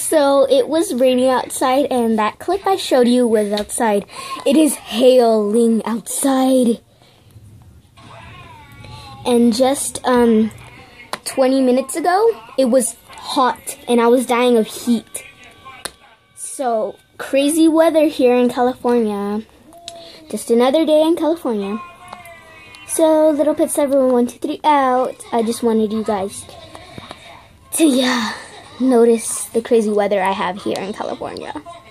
So it was raining outside, and that clip I showed you was outside. It is hailing outside. And just 20 minutes ago, it was hot, and I was dying of heat. So, crazy weather here in California. Just another day in California. So, Little Pet 7123 out. I just wanted you guys to, notice the crazy weather I have here in California.